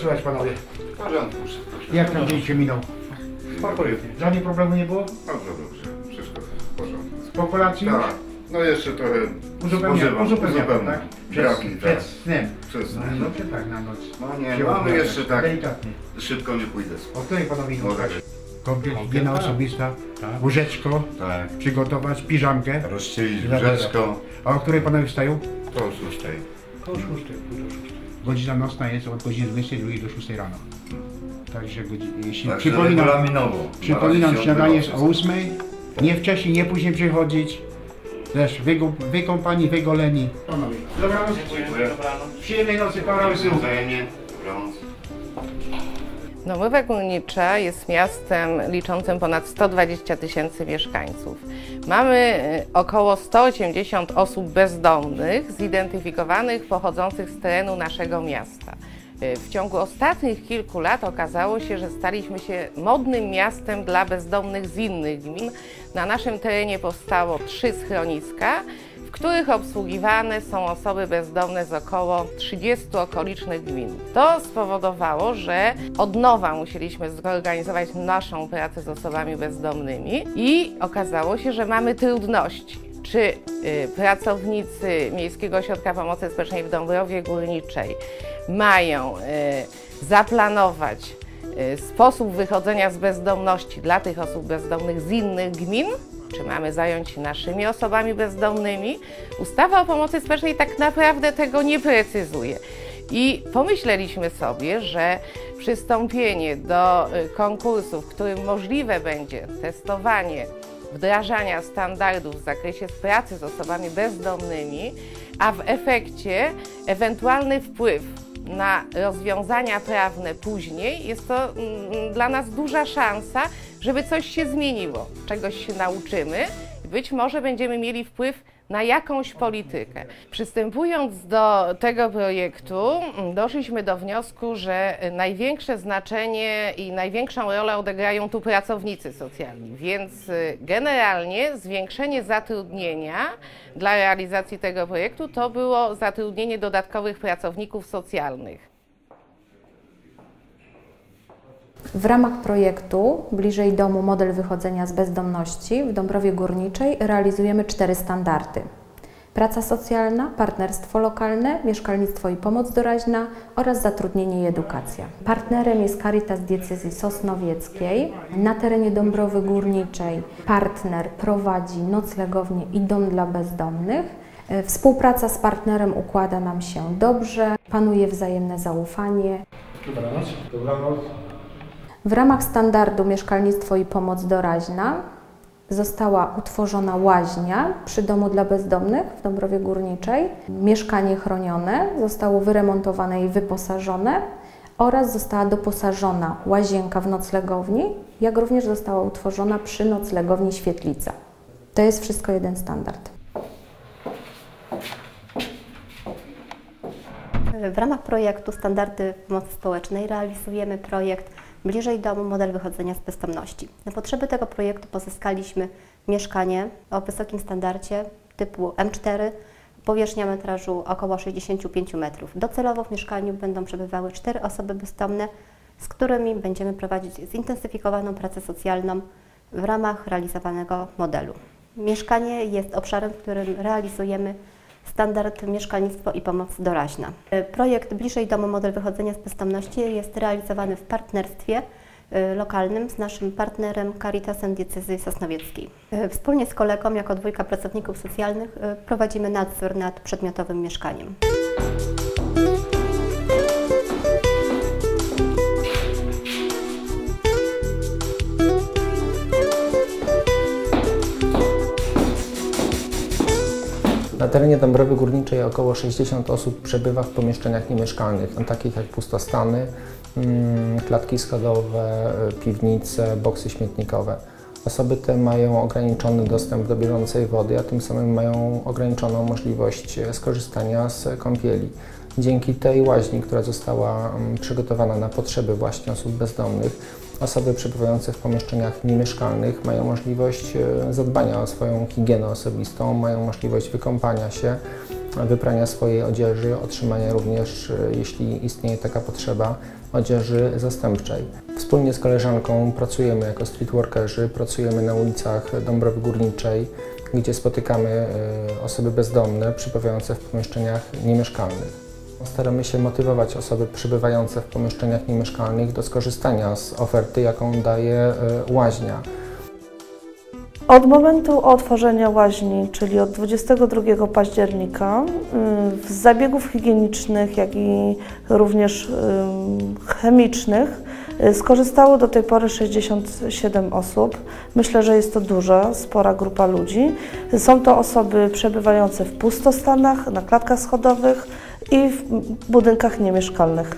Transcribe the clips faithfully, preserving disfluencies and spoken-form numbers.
słychać panowie? W porządku. Jak tam dzień się minął? Spokojnie. Żadnych problemu nie było? Bardzo dobrze. Wszystko w porządku. Z populacji? Tak. No jeszcze trochę Uzupełniam, uzupełniam, uzupełniam. tak? Przed, Braki, przed tak. snem. Przez No, no czy tak na noc? No nie, Się mamy odbija, jeszcze tak. Delikatnie. Szybko nie pójdę. O której panowie idą No spać? tak. Kąpiel, higiena tak. osobista, Tak. łóżeczko, Tak. przygotować, piżamkę. Rozścielić Dobra, łóżeczko. A o której panowie wstają? To szóstej. Koło szóstej, pół do szóstej. Godzina nocna jest od godziny dwudziestej drugiej do szóstej rano. Także godzi- jeśli Także przypominam, regulaminowo. przypominam Na śniadanie jest razie o ósmej, nie wcześniej, nie później przychodzić. Też wygu- wykąpani, wygoleni. Panowie, dobranoc. Dziękuję. Przyjemnej nocy, Paweł Sył. Wzajemnie. Dobranoc. Dąbrowa Górnicza jest miastem liczącym ponad sto dwadzieścia tysięcy mieszkańców. Mamy około sto osiemdziesiąt osób bezdomnych, zidentyfikowanych, pochodzących z terenu naszego miasta. W ciągu ostatnich kilku lat okazało się, że staliśmy się modnym miastem dla bezdomnych z innych gmin. Na naszym terenie powstało trzy schroniska, w których obsługiwane są osoby bezdomne z około trzydziestu okolicznych gmin. To spowodowało, że od nowa musieliśmy zorganizować naszą pracę z osobami bezdomnymi i okazało się, że mamy trudności. Czy y, pracownicy Miejskiego Ośrodka Pomocy Społecznej w Dąbrowie Górniczej mają y, zaplanować y, sposób wychodzenia z bezdomności dla tych osób bezdomnych z innych gmin? Czy mamy zająć się naszymi osobami bezdomnymi? Ustawa o pomocy społecznej tak naprawdę tego nie precyzuje. I pomyśleliśmy sobie, że przystąpienie do konkursu, w którym możliwe będzie testowanie wdrażania standardów w zakresie pracy z osobami bezdomnymi, a w efekcie ewentualny wpływ na rozwiązania prawne później, jest to mm, dla nas duża szansa, żeby coś się zmieniło, czegoś się nauczymy i być może będziemy mieli wpływ na jakąś politykę. Przystępując do tego projektu, doszliśmy do wniosku, że największe znaczenie i największą rolę odegrają tu pracownicy socjalni, więc generalnie zwiększenie zatrudnienia dla realizacji tego projektu to było zatrudnienie dodatkowych pracowników socjalnych. W ramach projektu Bliżej domu model wychodzenia z bezdomności w Dąbrowie Górniczej realizujemy cztery standardy. Praca socjalna, partnerstwo lokalne, mieszkalnictwo i pomoc doraźna oraz zatrudnienie i edukacja. Partnerem jest Caritas Diecezji Sosnowieckiej. Na terenie Dąbrowy Górniczej partner prowadzi noclegownię i dom dla bezdomnych. Współpraca z partnerem układa nam się dobrze, panuje wzajemne zaufanie. Dobranoc. Dobranoc. W ramach standardu mieszkalnictwo i pomoc doraźna została utworzona łaźnia przy domu dla bezdomnych w Dąbrowie Górniczej. Mieszkanie chronione zostało wyremontowane i wyposażone oraz została doposażona łazienka w noclegowni, jak również została utworzona przy noclegowni Świetlica. To jest wszystko jeden standard. W ramach projektu Standardy Pomocy Społecznej realizujemy projekt Bliżej domu model wychodzenia z bezdomności. Na potrzeby tego projektu pozyskaliśmy mieszkanie o wysokim standardzie typu M cztery, powierzchnia metrażu około sześćdziesiąt pięć metrów. Docelowo w mieszkaniu będą przebywały cztery osoby bezdomne, z którymi będziemy prowadzić zintensyfikowaną pracę socjalną w ramach realizowanego modelu. Mieszkanie jest obszarem, w którym realizujemy standard mieszkalnictwo i pomoc doraźna. Projekt Bliżej domu model wychodzenia z bezdomności jest realizowany w partnerstwie lokalnym z naszym partnerem Caritasem Diecezji Sosnowieckiej. Wspólnie z kolegą, jako dwójka pracowników socjalnych, prowadzimy nadzór nad przedmiotowym mieszkaniem. Na terenie Dąbrowy Górniczej około sześćdziesiąt osób przebywa w pomieszczeniach niemieszkalnych, takich jak pustostany, klatki schodowe, piwnice, boksy śmietnikowe. Osoby te mają ograniczony dostęp do bieżącej wody, a tym samym mają ograniczoną możliwość skorzystania z kąpieli. Dzięki tej łaźni, która została przygotowana na potrzeby właśnie osób bezdomnych, osoby przebywające w pomieszczeniach niemieszkalnych mają możliwość zadbania o swoją higienę osobistą, mają możliwość wykąpania się wyprania swojej odzieży, otrzymania również, jeśli istnieje taka potrzeba, odzieży zastępczej. Wspólnie z koleżanką pracujemy jako streetworkerzy, pracujemy na ulicach Dąbrowy Górniczej, gdzie spotykamy osoby bezdomne przebywające w pomieszczeniach niemieszkalnych. Staramy się motywować osoby przebywające w pomieszczeniach niemieszkalnych do skorzystania z oferty, jaką daje łaźnia. Od momentu otworzenia łaźni, czyli od dwudziestego drugiego października, z zabiegów higienicznych, jak i również chemicznych skorzystało do tej pory sześćdziesiąt siedem osób. Myślę, że jest to duża, spora grupa ludzi. Są to osoby przebywające w pustostanach, na klatkach schodowych i w budynkach niemieszkalnych.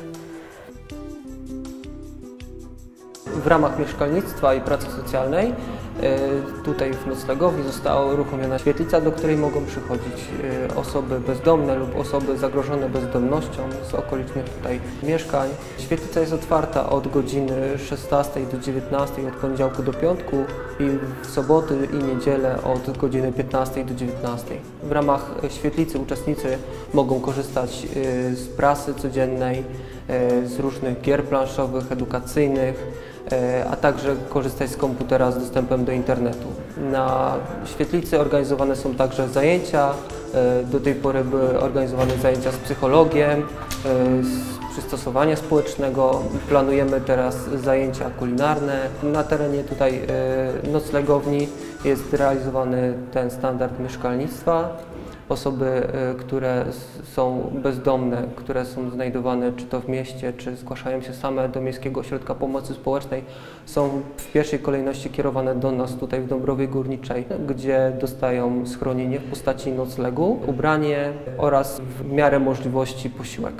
W ramach mieszkalnictwa i pracy socjalnej tutaj w noclegowni została uruchomiona świetlica, do której mogą przychodzić osoby bezdomne lub osoby zagrożone bezdomnością z okolicznych tutaj mieszkań. Świetlica jest otwarta od godziny szesnastej do dziewiętnastej, od poniedziałku do piątku i w soboty i niedzielę od godziny piętnastej do dziewiętnastej. W ramach świetlicy uczestnicy mogą korzystać z prasy codziennej, z różnych gier planszowych, edukacyjnych, a także korzystać z komputera z dostępem do internetu. Na świetlicy organizowane są także zajęcia. Do tej pory były organizowane zajęcia z psychologiem, z przystosowania społecznego. Planujemy teraz zajęcia kulinarne. Na terenie tutaj noclegowni jest realizowany ten standard mieszkalnictwa. Osoby, które są bezdomne, które są znajdowane czy to w mieście, czy zgłaszają się same do Miejskiego Ośrodka Pomocy Społecznej, są w pierwszej kolejności kierowane do nas tutaj w Dąbrowie Górniczej, gdzie dostają schronienie w postaci noclegu, ubranie oraz w miarę możliwości posiłek.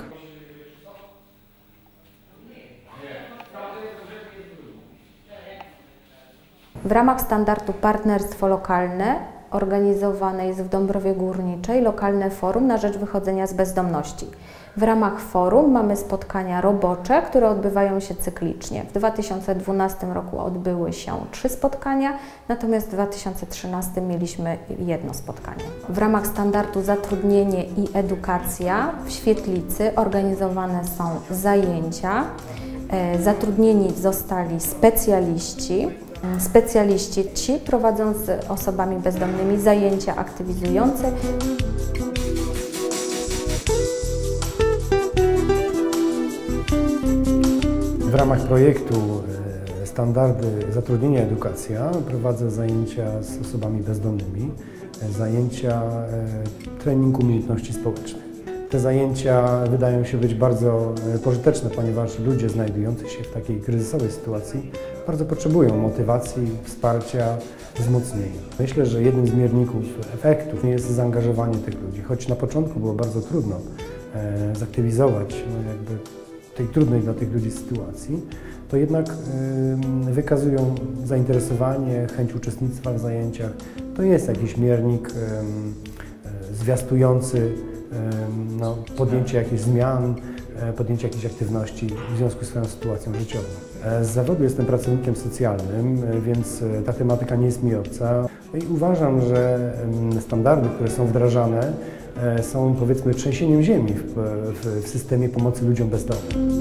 W ramach standardu Partnerstwo Lokalne organizowane jest w Dąbrowie Górniczej lokalne forum na rzecz wychodzenia z bezdomności. W ramach forum mamy spotkania robocze, które odbywają się cyklicznie. W dwa tysiące dwunastym roku odbyły się trzy spotkania, natomiast w dwa tysiące trzynastym mieliśmy jedno spotkanie. W ramach standardu Zatrudnienie i Edukacja w Świetlicy organizowane są zajęcia. Zatrudnieni zostali specjaliści. Specjaliści ci prowadzą z osobami bezdomnymi zajęcia aktywizujące. W ramach projektu Standardy Zatrudnienia i Edukacja prowadzę zajęcia z osobami bezdomnymi, zajęcia treningu umiejętności społecznych. Te zajęcia wydają się być bardzo pożyteczne, ponieważ ludzie znajdujący się w takiej kryzysowej sytuacji bardzo potrzebują motywacji, wsparcia, wzmocnienia. Myślę, że jednym z mierników efektów jest zaangażowanie tych ludzi. Choć na początku było bardzo trudno e, zaktywizować no jakby tej trudnej dla tych ludzi sytuacji, to jednak e, wykazują zainteresowanie, chęć uczestnictwa w zajęciach. To jest jakiś miernik e, zwiastujący no, podjęcie jakichś zmian, podjęcie jakiejś aktywności w związku z swoją sytuacją życiową. Z zawodu jestem pracownikiem socjalnym, więc ta tematyka nie jest mi obca. I uważam, że standardy, które są wdrażane, są powiedzmy trzęsieniem ziemi w, w, w systemie pomocy ludziom bezdomnym.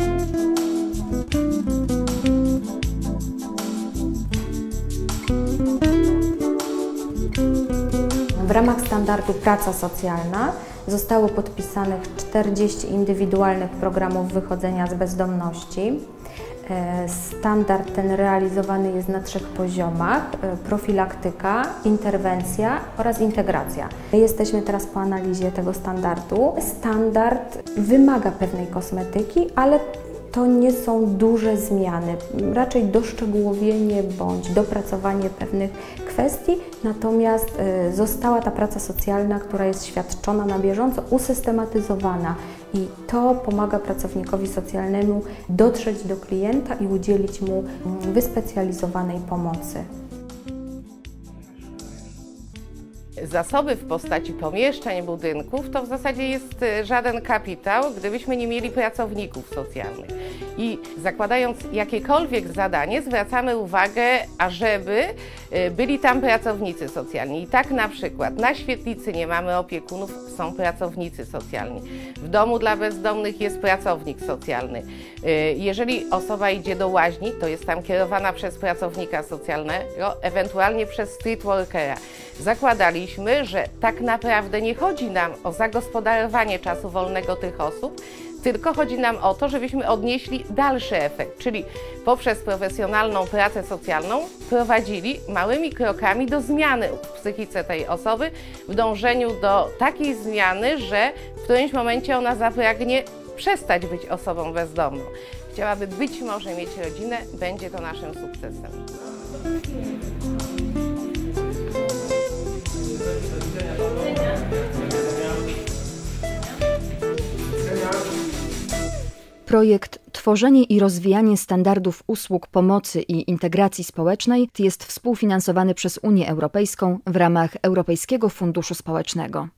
W ramach standardu Praca Socjalna zostało podpisanych czterdzieści indywidualnych programów wychodzenia z bezdomności. Standard ten realizowany jest na trzech poziomach: profilaktyka, interwencja oraz integracja. Jesteśmy teraz po analizie tego standardu. Standard wymaga pewnej kosmetyki, ale to nie są duże zmiany, raczej doszczegółowienie bądź dopracowanie pewnych kwestii, natomiast została ta praca socjalna, która jest świadczona na bieżąco, usystematyzowana i to pomaga pracownikowi socjalnemu dotrzeć do klienta i udzielić mu wyspecjalizowanej pomocy. Zasoby w postaci pomieszczeń, budynków to w zasadzie jest żaden kapitał, gdybyśmy nie mieli pracowników socjalnych. I zakładając jakiekolwiek zadanie, zwracamy uwagę, ażeby byli tam pracownicy socjalni. I tak na przykład na świetlicy nie mamy opiekunów, są pracownicy socjalni. W domu dla bezdomnych jest pracownik socjalny. Jeżeli osoba idzie do łaźni, to jest tam kierowana przez pracownika socjalnego, ewentualnie przez street workera. Zakładaliśmy, że tak naprawdę nie chodzi nam o zagospodarowanie czasu wolnego tych osób, tylko chodzi nam o to, żebyśmy odnieśli dalszy efekt, czyli poprzez profesjonalną pracę socjalną prowadzili małymi krokami do zmiany w psychice tej osoby, w dążeniu do takiej zmiany, że w którymś momencie ona zapragnie przestać być osobą bezdomną. Chciałaby być może mieć rodzinę, będzie to naszym sukcesem. Projekt Tworzenie i rozwijanie standardów usług pomocy i integracji społecznej jest współfinansowany przez Unię Europejską w ramach Europejskiego Funduszu Społecznego.